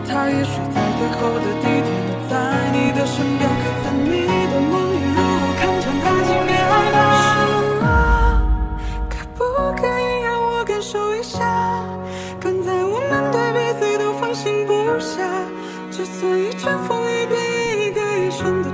他也许在最后的地点，在你的身边，在你的梦里。如果看见他，请别害怕。说啊，可不可以让我感受一下？刚才我们对彼此都放心不下，就算一阵风一变，一个眼神都